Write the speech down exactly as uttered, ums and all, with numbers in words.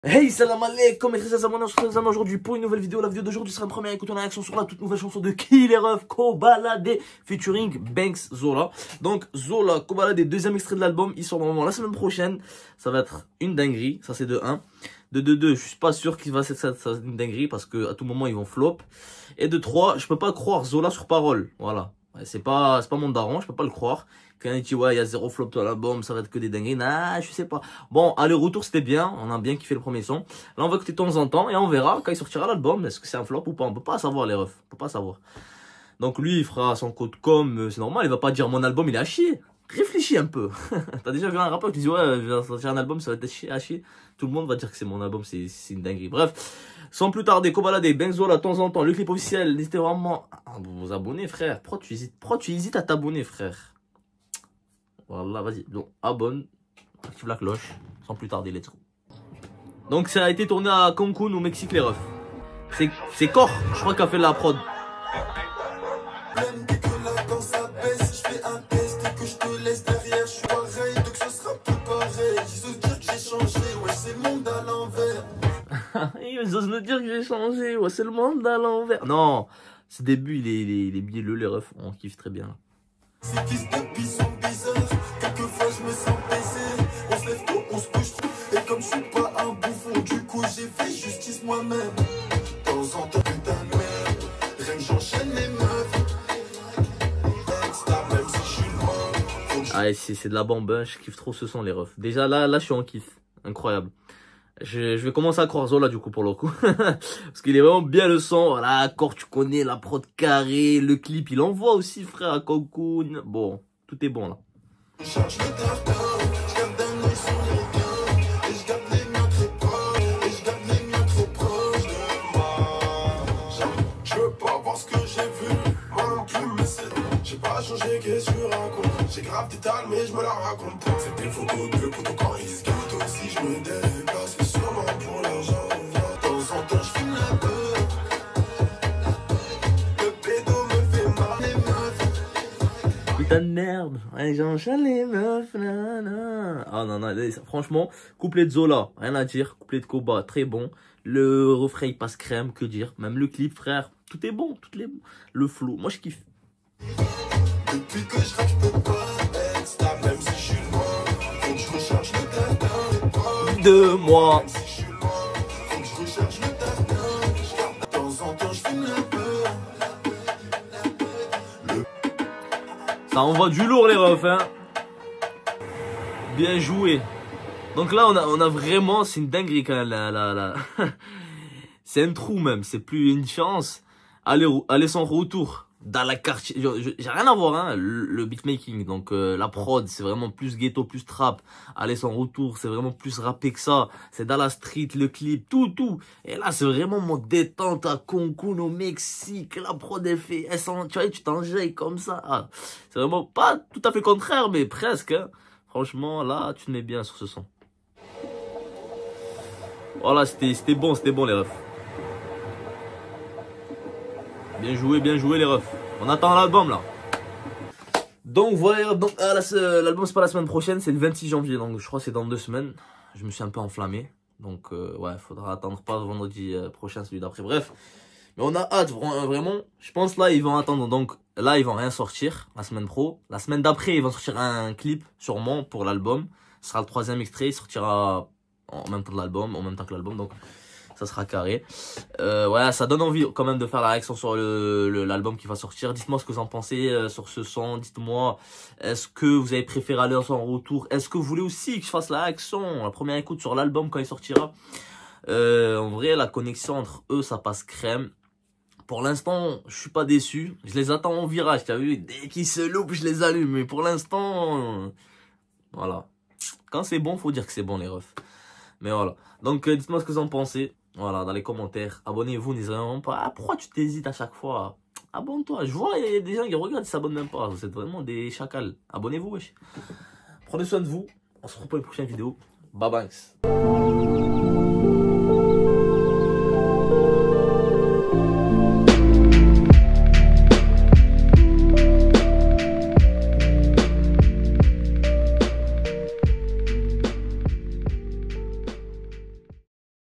Hey, salam alaikum, et très abonnés aujourd'hui pour une nouvelle vidéo. La vidéo d'aujourd'hui sera une première écoute en réaction sur la toute nouvelle chanson de Killer Ruff, Kobalade, featuring Banks Zola. Donc, Zola, Kobalade, deuxième extrait de l'album, il sort normalement la semaine prochaine. Ça va être une dinguerie, ça c'est de un. De deux, deux, je suis pas sûr qu'il va être une dinguerie parce que à tout moment ils vont flop. Et de trois, je peux pas croire Zola sur parole, voilà. Ouais, c'est pas, c'est pas mon daron, je peux pas le croire. Quand il dit ouais, il y a zéro flop dans l'album, ça va être que des dingueries. Nah, je sais pas. Bon, aller-retour c'était bien, on a bien kiffé le premier son. Là, on va écouter de temps en temps et on verra quand il sortira l'album. Est-ce que c'est un flop ou pas? On peut pas savoir les refs, on peut pas savoir. Donc lui, il fera son code com, c'est normal, il va pas dire mon album il est à chier. Réfléchis un peu. T'as déjà vu un rappeur qui dit ouais, je vais sortir un album, ça va être chier, à chier. Tout le monde va dire que c'est mon album, c'est une dinguerie. Bref, sans plus tarder, Kobalade, Banks Zola, de temps en temps, le clip officiel, n'hésitez vraiment à vous abonner, frère. Pourquoi tu hésites, pourquoi tu hésites à t'abonner, frère? Voilà, vas-y. Donc, abonne, active la cloche, sans plus tarder, let's go. Donc, ça a été tourné à Cancun, au Mexique, les refs. C'est Cor, je crois, qui a fait la prod. Ils osent me dire que j'ai changé, ouais, c'est le monde à l'envers. Non, ce début, il est, il est, il est mielleux, les refs, on kiffe très bien. Ces fils de pis sont bizarres, quelquefois je me sens baisé. On se lève tôt, on se couche trop, et comme je suis pas un bouffon, du coup j'ai fait justice moi-même. De temps en temps, putain de merde, rien que j'enchaîne les meufs. Même si je suis loin. Ah, c'est de la bombe, hein. Je kiffe trop ce son, les refs. Déjà là, là je suis en kiff, incroyable. Je, je vais commencer à croire Zola du coup pour le coup. Parce qu'il est vraiment bien le son. Voilà, accord, tu connais la prod carré, le clip, il envoie aussi frère à Cancun. Bon, tout est bon là. Je veux pas voir ce que j'ai vu. Moi non plus, mais c'est. J'ai pas changé, qu'est-ce que je raconte. J'ai grave des tales, mais je me la raconte. C'est des photos de photos quand ils se gâtent aussi, je me déplace. Pour l'argent, de temps en temps je filme un peu. Le pédo me fait mal les meufs. Putain de merde, ouais, j'enchaîne les meufs. Là, là. Ah non, non, franchement, couplet de Zola, rien à dire. Couplet de Koba, très bon. Le refrain il passe crème, que dire. Même le clip, frère, tout est bon. Tout est bon. Le flow, moi je kiffe. Depuis que je rappe, je peux pas être stable, même si je suis loin. Faut que je recherche le data de moi. Ça envoie du lourd les refs, hein. Bien joué. Donc là on a, on a vraiment, c'est une dinguerie quand même là, là, là. C'est un trou même, c'est plus une différence. Allez, allez sans retour. Dans la carte, j'ai rien à voir, hein, le, le beatmaking, donc euh, la prod, c'est vraiment plus ghetto, plus trap. Allez sans retour, c'est vraiment plus rappé que ça. C'est dans la street, le clip, tout, tout. Et là, c'est vraiment mon détente à Cancun, au Mexique. La prod, elle fait, elle sent, tu vois, tu t'enjailles comme ça. Ah, c'est vraiment pas tout à fait contraire, mais presque. Hein. Franchement, là, tu te mets bien sur ce son. Voilà, c'était bon, c'était bon, les refs. Bien joué, bien joué les refs. On attend l'album là. Donc voilà, donc ah, l'album c'est pas la semaine prochaine, c'est le vingt-six janvier, donc je crois que c'est dans deux semaines. Je me suis un peu enflammé, donc euh, ouais, faudra attendre pas vendredi euh, prochain, celui d'après. Bref, mais on a hâte vraiment. Je pense là ils vont attendre, donc là ils vont rien sortir la semaine pro. La semaine d'après ils vont sortir un clip sûrement pour l'album. Ce sera le troisième extrait, il sortira en même temps que l'album, en même temps que l'album, donc. Ça sera carré. Euh, ouais, ça donne envie quand même de faire la réaction sur l'album qui va sortir. Dites-moi ce que vous en pensez euh, sur ce son. Dites-moi, est-ce que vous avez préféré aller en retour? Est-ce que vous voulez aussi que je fasse la réaction, la première écoute sur l'album quand il sortira? euh, En vrai, la connexion entre eux, ça passe crème. Pour l'instant, je suis pas déçu. Je les attends en virage, tu as vu? Dès qu'ils se loupent, je les allume. Mais pour l'instant, euh, voilà. Quand c'est bon, faut dire que c'est bon, les refs. Mais voilà. Donc, euh, dites-moi ce que vous en pensez. Voilà, dans les commentaires. Abonnez-vous, n'hésitez vraiment pas. Ah, pourquoi tu t'hésites à chaque fois? Abonne-toi. Je vois, il y a des gens qui regardent, ils s'abonnent même pas. Vous êtes vraiment des chacals. Abonnez-vous, wesh. Prenez soin de vous. On se retrouve pour une prochaine vidéo. Bye bye.